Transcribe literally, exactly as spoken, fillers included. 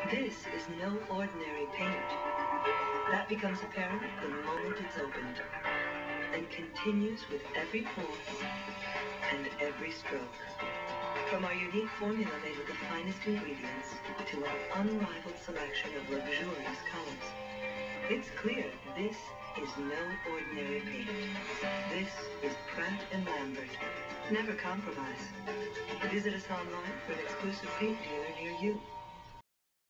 This is no ordinary paint. That becomes apparent the moment it's opened, and continues with every pour and every stroke. From our unique formula made with the finest ingredients to our unrivaled selection of luxurious colors, it's clear this is no ordinary paint. This is Pratt and Lambert. Never compromise. Visit us online for an exclusive paint dealer near you.